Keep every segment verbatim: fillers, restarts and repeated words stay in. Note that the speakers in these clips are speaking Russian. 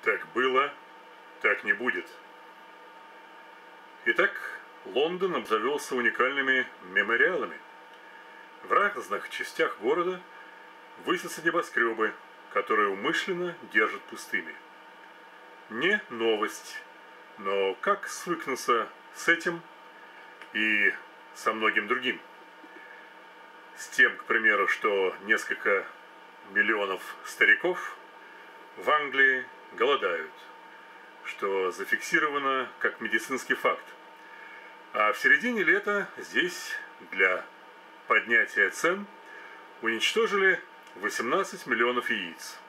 Так было, так не будет. Итак, Лондон обзавелся уникальными мемориалами. В разных частях города высятся небоскребы, которые умышленно держат пустыми. Не новость, но как свыкнуться с этим и со многим другим? С тем, к примеру, что несколько миллионов стариков в Англии голодают, что зафиксировано как медицинский факт. А в середине лета здесь для поднятия цен уничтожили восемнадцать миллионов яиц.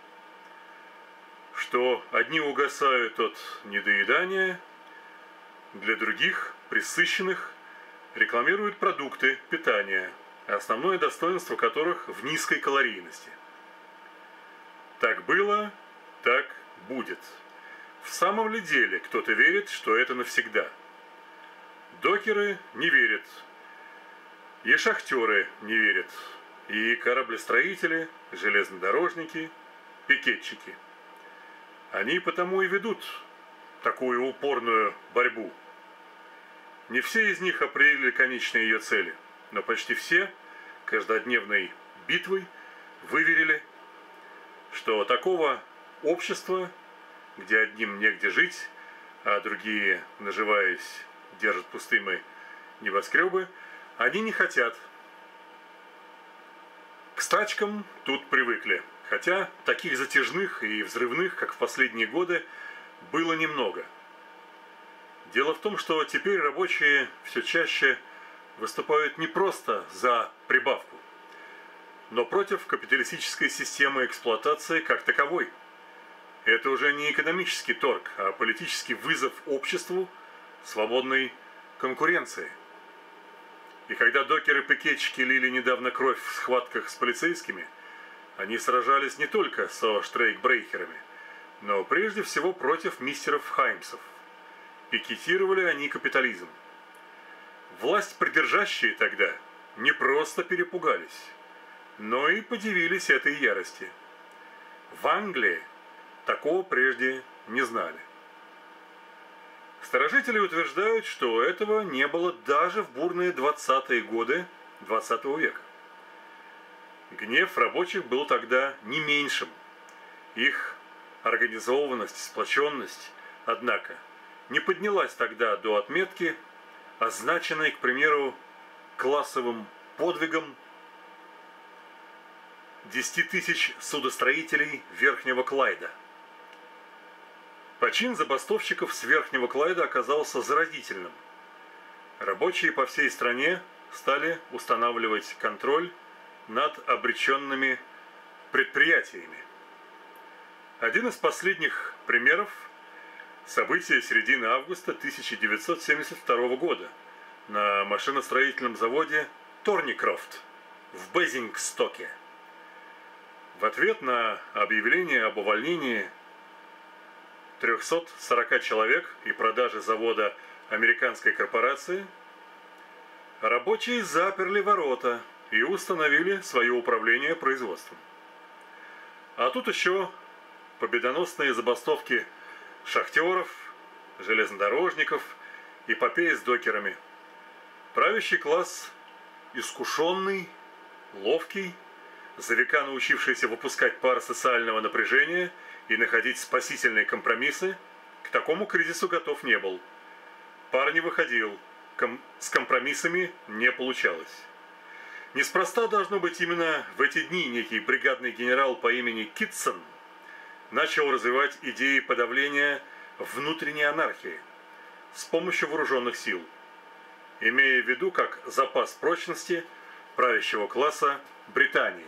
Что одни угасают от недоедания, для других, пресыщенных, рекламируют продукты питания, основное достоинство которых в низкой калорийности. Так было, так будет. В самом ли деле кто-то верит, что это навсегда? Докеры не верят, и шахтеры не верят, и кораблестроители, железнодорожники, пикетчики. Они потому и ведут такую упорную борьбу. Не все из них определили конечные ее цели, но почти все каждодневной битвой выверили, что такого общества, где одним негде жить, а другие, наживаясь, держат пустыми небоскребы, они не хотят. К стачкам тут привыкли, хотя таких затяжных и взрывных, как в последние годы, было немного. Дело в том, что теперь рабочие все чаще выступают не просто за прибавку, но против капиталистической системы эксплуатации как таковой. Это уже не экономический торг, а политический вызов обществу свободной конкуренции. И когда докеры-пикетчики лили недавно кровь в схватках с полицейскими, они сражались не только со штрейкбрейкерами, но прежде всего против мистеров Хаймсов. Пикетировали они капитализм. Власть придержащие тогда не просто перепугались, но и подивились этой ярости. В Англии такого прежде не знали. Старожители утверждают, что этого не было даже в бурные двадцатые годы двадцатого века. Гнев рабочих был тогда не меньшим. Их организованность, сплоченность, однако, не поднялась тогда до отметки, означенной, к примеру, классовым подвигом десяти тысяч судостроителей Верхнего Клайда. Почин забастовщиков с Верхнего Клайда оказался заразительным. Рабочие по всей стране стали устанавливать контроль над обреченными предприятиями. Один из последних примеров – события середины августа тысяча девятьсот семьдесят второго года на машиностроительном заводе Торникрофт в Безингстоке. В ответ на объявление об увольнении трёхсот сорока человек и продаже завода американской корпорации, рабочие заперли ворота и установили свое управление производством. А тут еще победоносные забастовки шахтеров, железнодорожников, эпопея с докерами. Правящий класс искушенный, ловкий, за века научившийся выпускать пар социального напряжения и находить спасительные компромиссы, к такому кризису готов не был. Пар не выходил, ком- с компромиссами не получалось. Неспроста должно быть именно в эти дни некий бригадный генерал по имени Китсон начал развивать идеи подавления внутренней анархии с помощью вооруженных сил, имея в виду как запас прочности правящего класса Британии,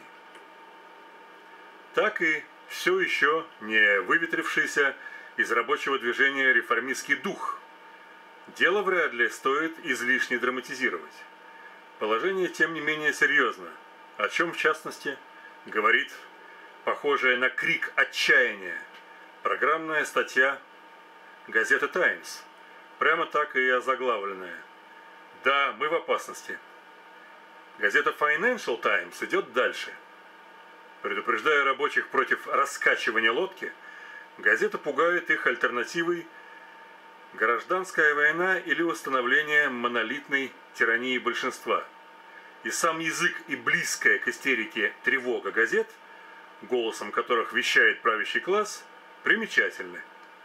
так и все еще не выветрившийся из рабочего движения реформистский дух. Дело вряд ли стоит излишне драматизировать. Положение, тем не менее, серьезно, о чем, в частности, говорит похожая на крик отчаяния программная статья газеты «Таймс», прямо так и озаглавленная. Да, мы в опасности. Газета Financial Times идет дальше. Предупреждая рабочих против раскачивания лодки, газета пугает их альтернативой гражданская война или установление монолитной тирании большинства. И сам язык и близкая к истерике тревога газет, голосом которых вещает правящий класс, примечательны.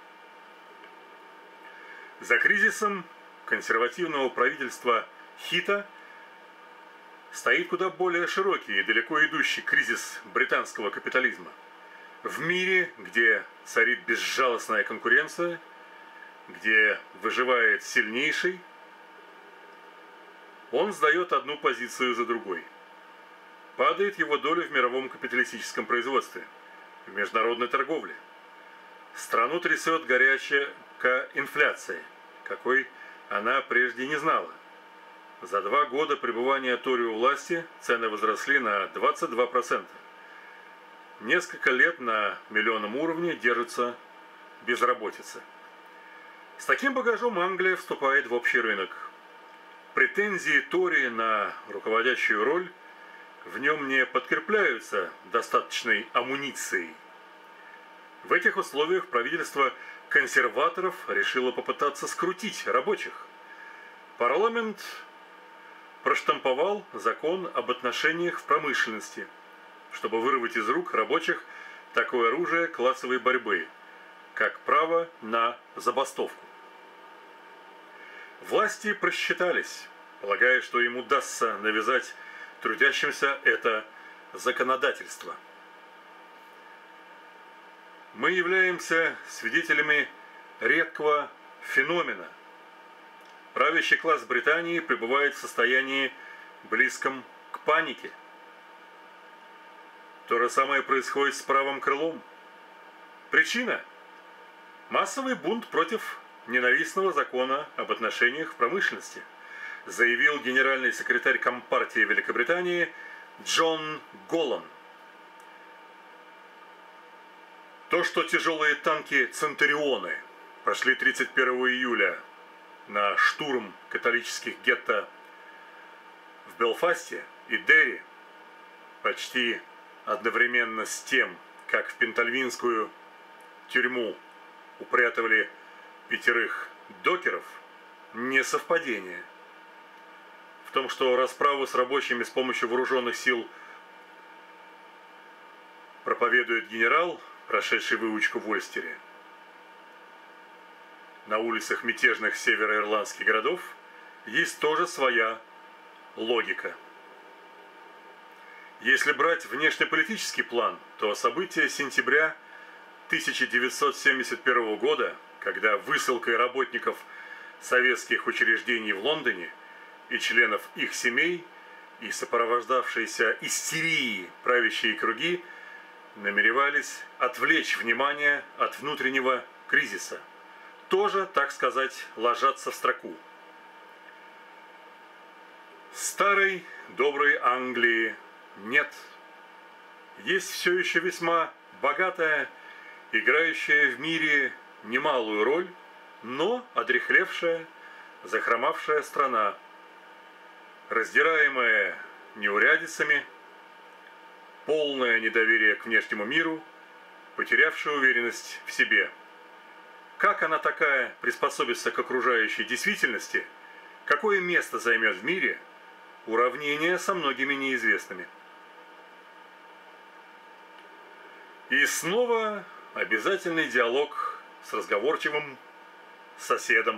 За кризисом консервативного правительства Хита стоит куда более широкий и далеко идущий кризис британского капитализма. В мире, где царит безжалостная конкуренция, где выживает сильнейший, он сдает одну позицию за другой. Падает его доля в мировом капиталистическом производстве, в международной торговле. Страну трясет горячая инфляция, какой она прежде не знала. За два года пребывания Тори у власти цены возросли на двадцать два процента. Несколько лет на миллионном уровне держится безработица. С таким багажом Англия вступает в общий рынок. Претензии Тори на руководящую роль в нем не подкрепляются достаточной амуницией. В этих условиях правительство консерваторов решило попытаться скрутить рабочих. Парламент проштамповал закон об отношениях в промышленности, чтобы вырвать из рук рабочих такое оружие классовой борьбы, как право на забастовку. Власти просчитались, полагая, что им удастся навязать трудящимся это законодательство. Мы являемся свидетелями редкого феномена. Правящий класс Британии пребывает в состоянии, близком к панике. То же самое происходит с правым крылом. Причина – массовый бунт против ненавистного закона об отношениях в промышленности, заявил генеральный секретарь Компартии Великобритании Джон Голлан. То, что тяжелые танки «Центурионы» прошли тридцать первого июля на штурм католических гетто в Белфасте и Дерри, почти одновременно с тем, как в Пентальвинскую тюрьму упрятывали пятерых докеров, не совпадение. В том, что расправу с рабочими с помощью вооруженных сил проповедует генерал, прошедший выучку в Ольстере, на улицах мятежных североирландских городов, есть тоже своя логика. Если брать внешнеполитический план, то события сентября тысяча девятьсот семьдесят первого года, когда высылкой работников советских учреждений в Лондоне и членов их семей и сопровождавшейся истерией правящие круги намеревались отвлечь внимание от внутреннего кризиса, тоже, так сказать, ложатся в строку. Старой доброй Англии нет. Есть все еще весьма богатая, играющая в мире немалую роль, но одряхлевшая, захромавшая страна, раздираемая неурядицами, полное недоверие к внешнему миру, потерявшая уверенность в себе. Как она такая приспособится к окружающей действительности, какое место займет в мире, уравнение со многими неизвестными. И снова обязательный диалог с разговорчивым соседом.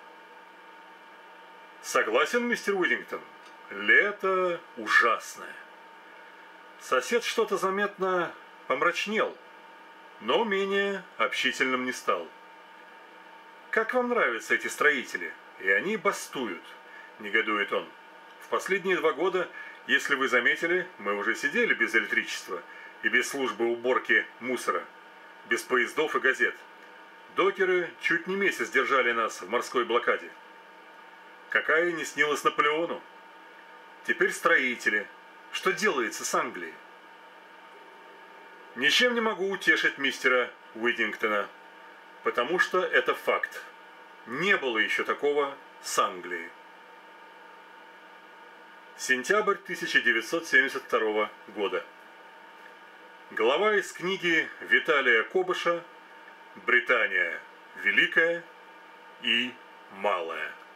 Согласен, мистер Уидингтон? Лето ужасное. Сосед что-то заметно помрачнел, но менее общительным не стал. Как вам нравятся эти строители? И они бастуют, негодует он. В последние два года, если вы заметили, мы уже сидели без электричества и без службы уборки мусора, без поездов и газет. Докеры чуть не месяц держали нас в морской блокаде. Какая не снилась Наполеону. Теперь строители. Что делается с Англией? Ничем не могу утешить мистера Уидингтона, потому что это факт. Не было еще такого с Англией. Сентябрь тысяча девятьсот семьдесят второго года. Глава из книги Виталия Кобыша Британия великая и малая.